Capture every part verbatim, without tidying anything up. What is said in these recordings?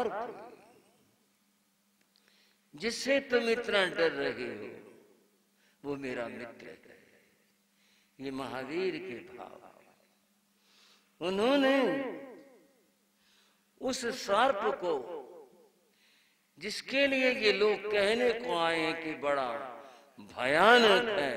सर्प जिससे तुम इतना डर रहे हो वो मेरा मित्र है। ये महावीर के भाव। उन्होंने उस सर्प को, जिसके लिए ये लोग कहने को आए कि बड़ा भयानक है,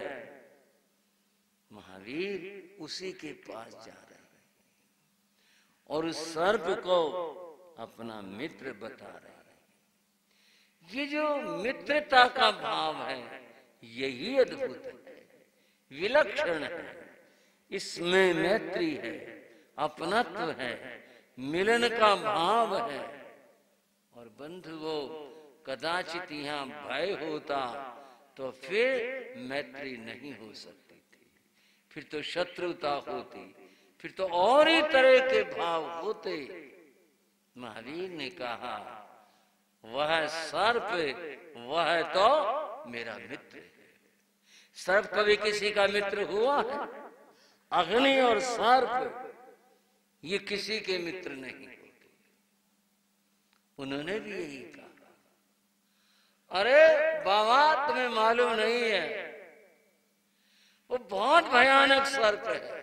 महावीर उसी के पास जा रहे हैं और उस सर्प को अपना मित्र बता रहे हैं। ये जो मित्रता का भाव है यही अद्भुत है, विलक्षण है। इसमें मैत्री है, अपनत्व है, मिलन का भाव है। और बंधुओं, कदाचित यहाँ भय होता तो फिर मैत्री नहीं हो सकती थी, फिर तो शत्रुता होती, फिर तो और ही तरह के भाव होते। महावीर ने कहा वह सर्प, वह तो मेरा मित्र है। सर्प कभी किसी का मित्र हुआ है? अग्नि और सर्प ये किसी के मित्र नहीं होते। उन्होंने भी यही कहा, अरे बाबा तुम्हें मालूम नहीं है, वो बहुत भयानक सर्प है,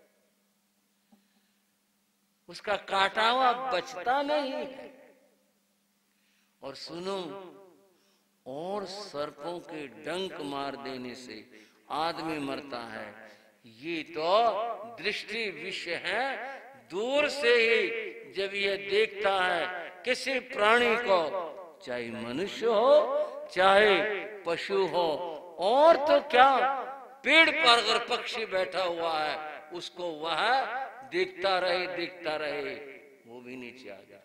उसका काटा हुआ बचता नहीं है। और सुनो, और सर्पों के डंक मार देने से आदमी मरता है, ये तो दृष्टि विषय है। दूर से ही जब यह देखता है किसी प्राणी को, चाहे मनुष्य हो चाहे पशु हो, और तो क्या, पेड़ पर अगर पक्षी बैठा हुआ है उसको वह देखता रहे देखता रहे, वो भी नीचे आ जाता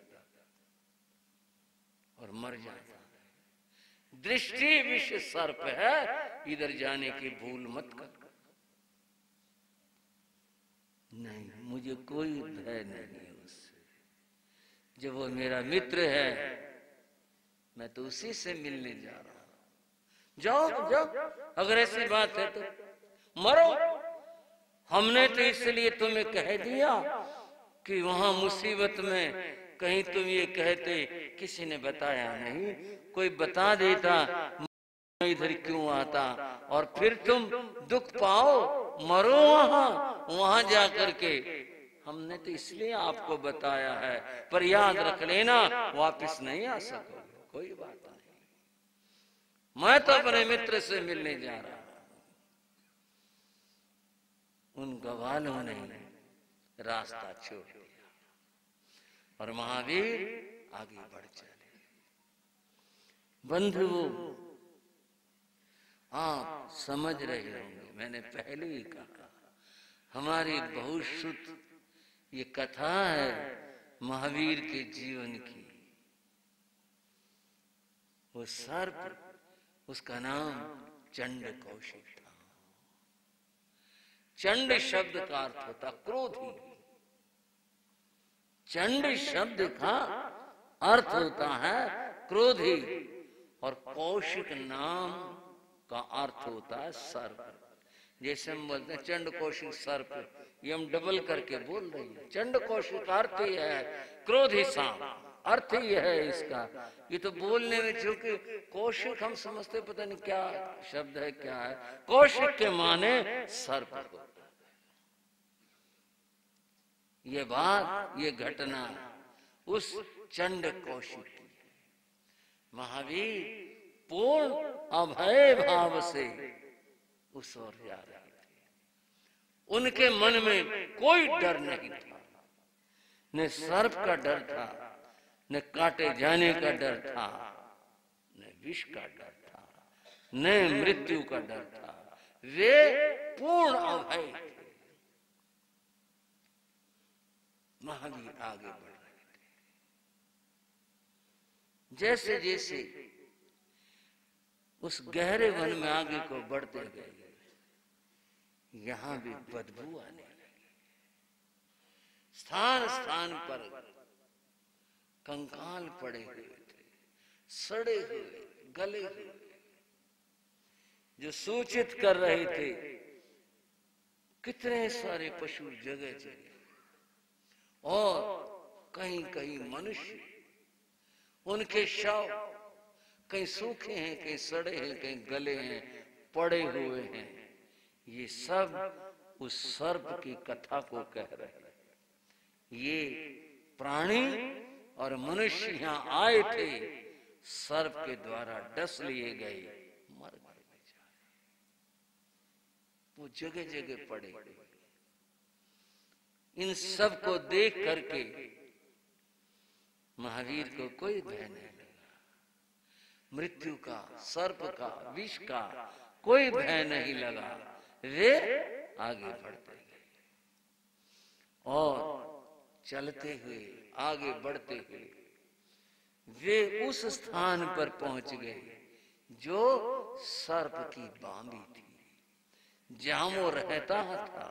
और मर जाता। दृष्टि विष सर्प है, इधर जाने की भूल मत कर। नहीं, मुझे कोई भय नहीं उससे। जब वो मेरा मित्र है मैं तो उसी से मिलने जा रहा हूं। जाओ जाओ, अगर ऐसी बात है तो मरो। हमने तो इसलिए तुम्हें कह दिया कि वहां मुसीबत में कहीं तुम ये कहते किसी ने बताया नहीं, कोई बता देता मैं इधर क्यों आता, और फिर तुम दुख पाओ, मरो वहां वहां जा करके। हमने तो इसलिए आपको बताया है, पर याद रख लेना वापस नहीं आ सकोगे। कोई बात नहीं, मैं तो अपने मित्र से मिलने जा रहा हूं। उन गवालों ने रास्ता छोड़ दिया और महावीर आगे बढ़ चले। बंधुओं, आप समझ रहे होंगे, मैंने पहले ही कहा, हमारी बहुत शुद्ध ये कथा है महावीर के जीवन की। वो सर्प, उसका नाम चंड कौशिक था। चंड शब्द का अर्थ होता क्रोधी। चंड शब्द का अर्थ होता है क्रोधी, और कौशिक नाम का अर्थ होता है सर्प। जैसे हम बोलते हैं चंड कौशिक सर्प, ये हम डबल करके बोल रहे हैं। चंड कौशिक अर्थ ही है क्रोधी सांप, अर्थ ही है इसका। ये तो बोलने में, चूंकि कौशिक हम समझते पता नहीं क्या शब्द है, क्या है। कौशिक के माने सर्प होता है। ये बात, ये घटना उस चंड कौशिक की है। महावीर पूर्ण अभय भाव से उस ओर जा रहे थे। उनके मन में कोई डर नहीं था, न सर्प का डर था, न काटे जाने का डर था, न विष का डर था, न मृत्यु का डर था। वे पूर्ण अभय थे। महावीर आगे बढ़ रहे थे। जैसे जैसे उस गहरे वन में आगे को बढ़ते गए, यहां भी बदबू आने लगी। स्थान स्थान पर कंकाल पड़े हुए थे, सड़े हुए, गले हुए, जो सूचित कर रहे थे कितने सारे पशु जगह जगह, और कहीं कहीं मनुष्य उनके शव कहीं सूखे हैं, कहीं सड़े हैं, कहीं गले हैं, पड़े हुए हैं। ये सब उस सर्प की कथा को कह रहे हैं। ये प्राणी और मनुष्य यहाँ आए थे, सर्प के द्वारा डस लिए गए, मर गए बेचारे। वो जगह जगह पड़े। इन सब को देख करके महावीर को कोई भय नहीं लगा। मृत्यु का, सर्प का, विष का कोई भय नहीं लगा। वे आगे बढ़ते गए और चलते हुए, आगे बढ़ते हुए वे उस स्थान पर पहुंच गए जो सर्प की बांबी थी, जहां वो रहता था।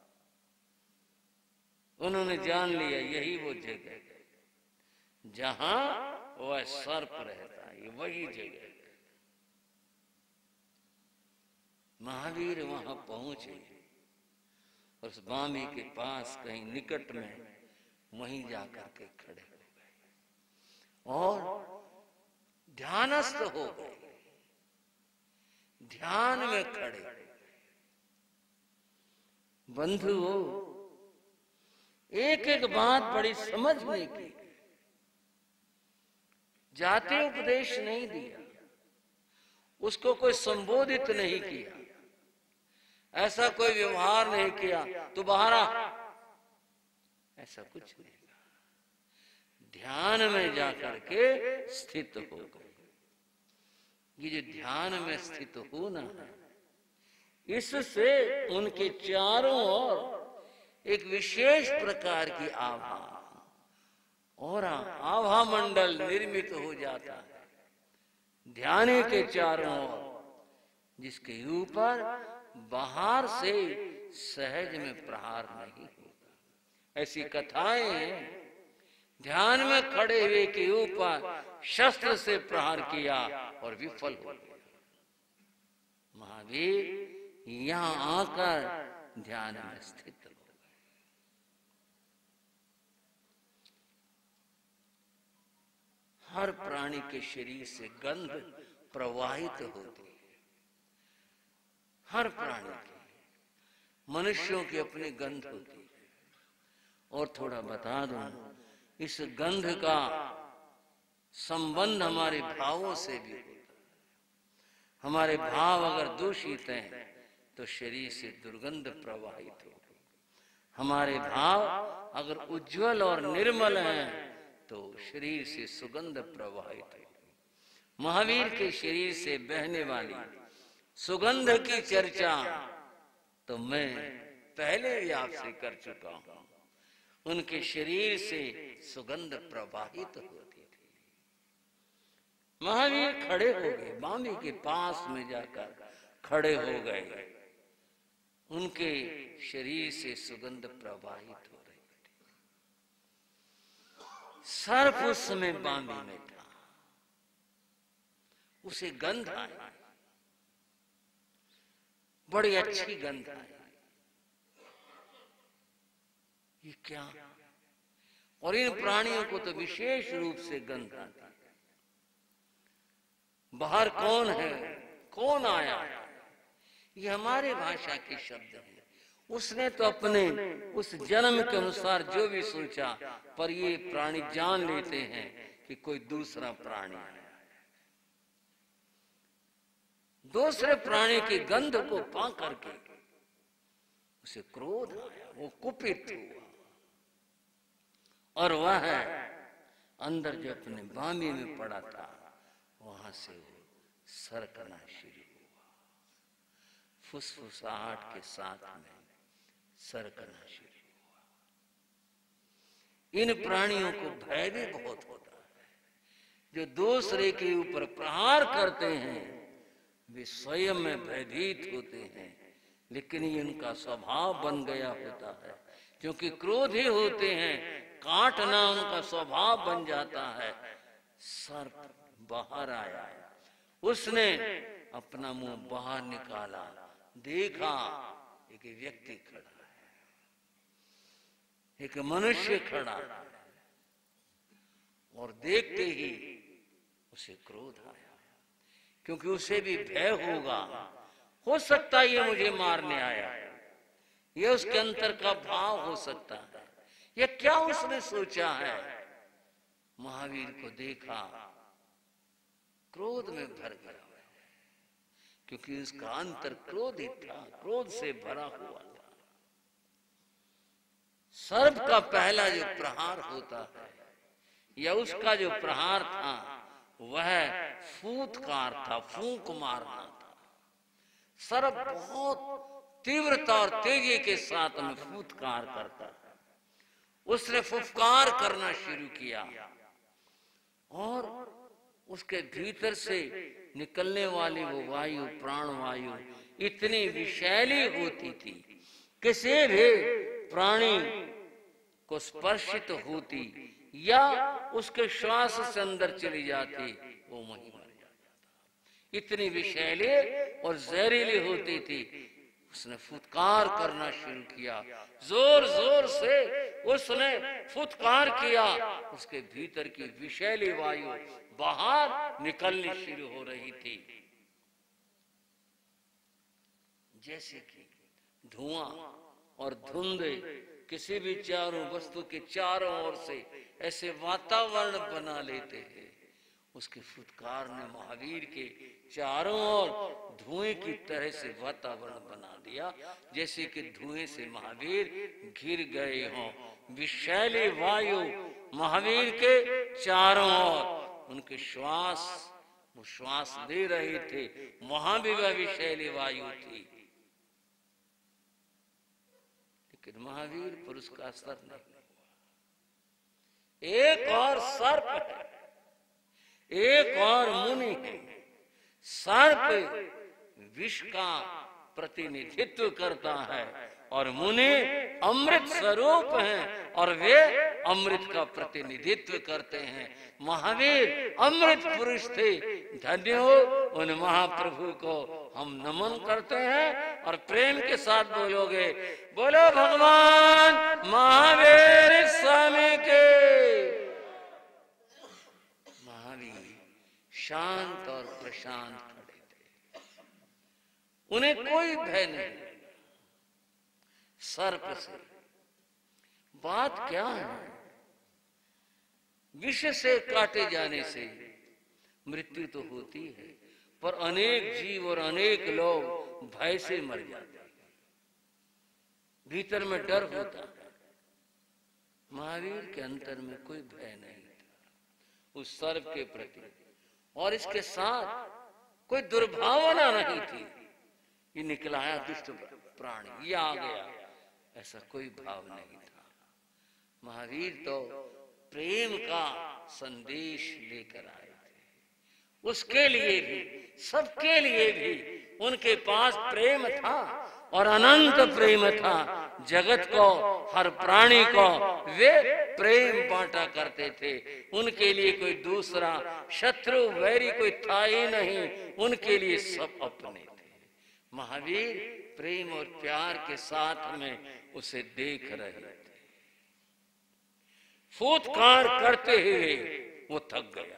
उन्होंने जान लिया यही वो जगह जहां वह सर्प रहता है, वही जगह। महावीर वहां पहुंचे और उस बामी के पास कहीं निकट में वहीं जाकर के खड़े हो गए और ध्यानस्थ हो गए, ध्यान में खड़े। बंधुओं, एक एक बात बड़ी समझने की। जाति उपदेश नहीं दिया, उसको कोई संबोधित नहीं किया, ऐसा कोई व्यवहार नहीं किया तो बाहर आ, ऐसा कुछ नहीं। ध्यान में जाकर के स्थित हो गए। ये जो ध्यान में स्थित होना है, इससे उनके चारों ओर एक विशेष प्रकार की आभा और आभा मंडल निर्मित हो जाता है ध्यान के चारों ओर, जिसके ऊपर बाहर से सहज में प्रहार नहीं होता। ऐसी कथाएं हैं, ध्यान में खड़े हुए के ऊपर शस्त्र से प्रहार किया और विफल हो गया। महावीर यहां आकर ध्यान में स्थित हो गए। हर प्राणी के शरीर से गंध प्रवाहित होती है। हर प्राणी की, मनुष्यों की अपनी गंध होती है। और थोड़ा बता दूं, इस गंध का संबंध हमारे भावों से भी होता है। हमारे भाव अगर दूषित हैं तो शरीर से दुर्गंध प्रवाहित होगी। हमारे भाव अगर उज्जवल और निर्मल हैं तो शरीर से सुगंध प्रवाहित होगी। महावीर के शरीर से बहने वाली सुगंध की चर्चा तो मैं पहले भी आपसे कर चुका हूं। उनके शरीर से सुगंध प्रवाहित होती थी। महावीर खड़े हो गए, बामी के पास में जाकर खड़े हो गए। उनके शरीर से सुगंध प्रवाहित हो रही थी। सर्प उस समय बामी में था, उसे गंध आई, बड़ी अच्छी गंध आई। ये क्या? और इन प्राणियों को तो विशेष रूप से गंध आती है। बाहर कौन है, कौन आया? ये हमारे भाषा के शब्द हैं। उसने तो अपने उस जन्म के अनुसार जो भी सोचा, पर ये प्राणी जान लेते हैं कि कोई दूसरा प्राणी है। दूसरे प्राणी की गंध को पा करके उसे क्रोध आया, वो कुपित हुआ और वह अंदर जो अपने बामी में पड़ा था वहां से वो सरकना शुरू हुआ। फुसफुसाहट के साथ में सरकना शुरू हुआ। इन प्राणियों को भय भी बहुत होता है। जो दूसरे के ऊपर प्रहार करते हैं वे स्वयं में भयभीत होते हैं, लेकिन ये इनका स्वभाव बन गया होता है। क्योंकि क्रोधी होते हैं, काटना उनका स्वभाव बन जाता है। सर्प बाहर आया, उसने अपना मुंह बाहर निकाला, देखा एक व्यक्ति खड़ा है, एक मनुष्य खड़ा है, और देखते ही उसे क्रोध आया, क्योंकि उसे भी भय होगा, हो सकता है ये मुझे मारने आया, ये उसके अंतर का भाव हो सकता है। ये क्या उसने सोचा है? महावीर को देखा, क्रोध में भर गया, क्योंकि उसका अंतर क्रोधित था, क्रोध से भरा हुआ था। सर्प का पहला जो प्रहार होता है, या उसका जो प्रहार था, वह फूंककार था, फूंक मारना था। सर्प बहुत तीव्रता और तेजी के साथ में फूंककार करता है। उसने फुफकार करना शुरू किया और उसके भीतर से निकलने वाली वो वायु, प्राण वायु इतनी विषैली होती थी, किसी भी प्राणी को स्पर्शित होती या उसके श्वास से अंदर चली जाती, वो वहीं मर जाता। इतनी विषैली और जहरीली होती थी। उसने फुटकार करना शुरू किया, जोर जोर से उसने फुटकार किया। उसके भीतर की विषैली वायु बाहर निकलनी शुरू हो रही थी, जैसे कि धुआं और धुंध किसी भी चारों वस्तु के चारों ओर से ऐसे वातावरण बना लेते हैं। उसके फुटकार ने महावीर के चारों ओर धुएं की तरह से वातावरण बना दिया, जैसे कि धुएं से महावीर घिर गए हों। विषैली वायु महावीर के चारों ओर, उनके श्वास, वो श्वास ले रहे थे, वहां भी वह विषैली वायु थी, लेकिन महावीर पर उसका असर नहीं हुआ। एक और सर्प है, एक और मुनि है। सर्प विष का प्रतिनिधित्व करता है और मुनि अमृत स्वरूप हैं और वे अमृत का प्रतिनिधित्व करते हैं। महावीर अमृत पुरुष थे। धन्य हो उन महाप्रभु को हम नमन करते हैं और प्रेम के साथ बोलोगे, बोलो भगवान महावीर स्वामी के। शांत और प्रशांत खड़े थे, उन्हें कोई भय नहीं सर्प से। बात क्या है? विष से काटे जाने से मृत्यु तो होती है, पर अनेक जीव और अनेक लोग भय से मर जाते हैं, भीतर में डर होता है। महावीर के अंतर में कोई भय नहीं था उस सर्प के प्रति, और इसके साथ कोई दुर्भावना नहीं थी। ये निकलाया दुष्ट प्राणी, ये आ गया, ऐसा कोई भाव नहीं था। महावीर तो प्रेम का संदेश लेकर आए थे। उसके लिए भी, सबके लिए भी उनके पास प्रेम था और अनंत प्रेम था। जगत को, हर प्राणी को वे प्रेम बांटा करते थे। उनके लिए कोई दूसरा शत्रु वैरी कोई था ही नहीं, उनके लिए सब अपने थे। महावीर प्रेम और प्यार के साथ में उसे देख रहे थे। फुटकार करते हुए वो थक गया।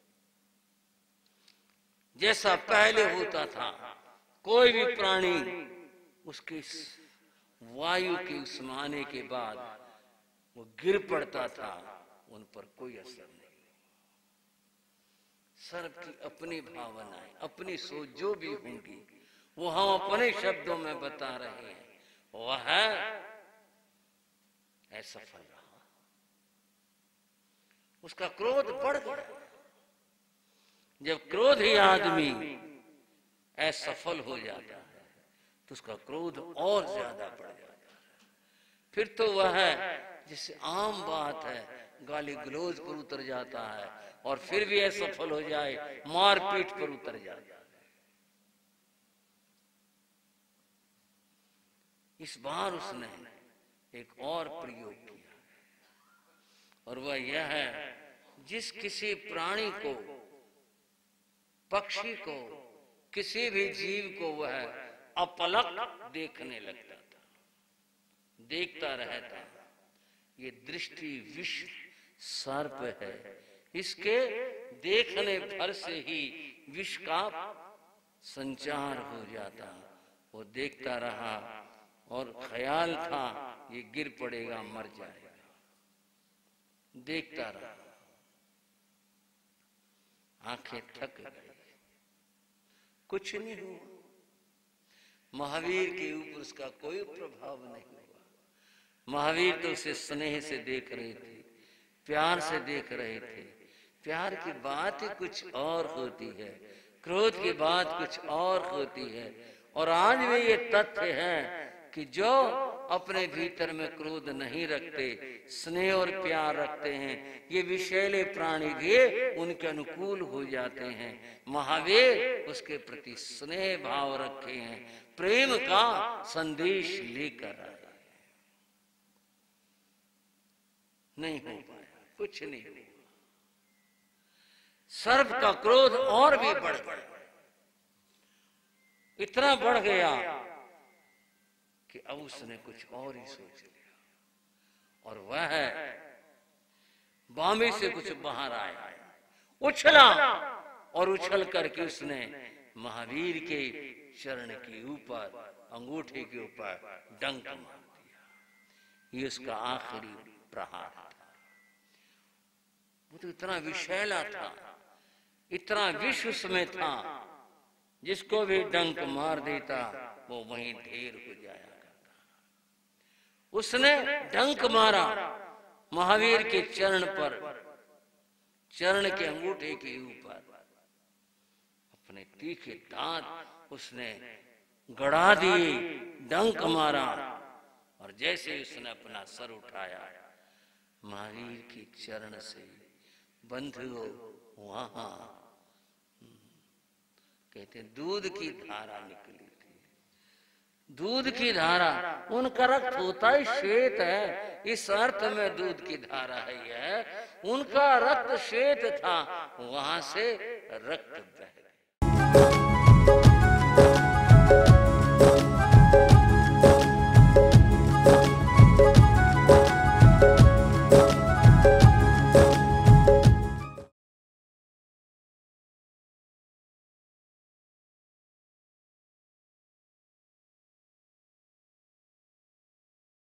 जैसा पहले होता था, कोई भी प्राणी उसके वायु के उस्माने के बाद वो गिर पड़ता था, उन पर कोई असर नहीं। सर्प की अपनी भावनाएं, अपनी सोच जो भी होंगी, वो हम अपने शब्दों में बता रहे हैं। वह असफल रहा, उसका क्रोध बढ़ गया। जब क्रोधी आदमी असफल हो जाता है तो उसका क्रोध और ज्यादा बढ़ जाता है। फिर तो वह जिससे आम बात है, गाली गलौज पर उतर जाता है, और फिर भी असफल हो जाए, मारपीट पर उतर जाता है। इस बार उसने एक और प्रयोग किया, और वह यह है, जिस किसी प्राणी को, पक्षी को, किसी भी जीव को वह अपलक देखने लगता था, देखता रहता। ये दृष्टि विष सर्प है, इसके देखने भर से ही विष का संचार हो जाता। वो देखता रहा और ख्याल था ये गिर पड़ेगा, मर जाएगा। देखता रहा, आंखें थक गई, कुछ नहीं हुआ। महावीर के ऊपर उसका कोई प्रभाव नहीं हुआ। महावीर तो उसे स्नेह से देख रहे थे, प्यार से देख रहे थे। प्यार की बात ही कुछ और होती है, क्रोध की बात कुछ और होती है। और आज भी ये तथ्य है कि जो अपने भीतर में क्रोध नहीं रखते, स्नेह और प्यार रखते हैं, ये विषैले प्राणी भी उनके अनुकूल हो जाते हैं। महावीर उसके प्रति स्नेह भाव रखे हैं, प्रेम का संदेश लेकर आए। नहीं हो पाया, कुछ नहीं हुआ। सर्प का क्रोध और भी बढ़ गया, इतना बढ़ गया कि अब उसने कुछ और ही सोच लिया। और वह बामी से कुछ बाहर आया, उछला और उछल करके उसने महावीर के चरण के ऊपर, अंगूठे के ऊपर डंक मार दिया। ये उसका आखिरी प्रहार था। वो तो इतना विषैला था, इतना विष उसमें था, जिसको भी डंक मार देता वो वहीं ढेर हो जाया करता। उसने डंक मारा महावीर के चरण पर, चरण के अंगूठे के ऊपर। अपने तीखे दांत उसने गड़ा दिए, डंक मारा। और जैसे उसने अपना सर उठाया, महावीर के चरण से बंधुओं वहां कहते दूध की धारा निकली थी। दूध की धारा, उनका रक्त होता ही श्वेत है, इस अर्थ में दूध की धारा है। यह उनका रक्त श्वेत था, वहां से रक्त बह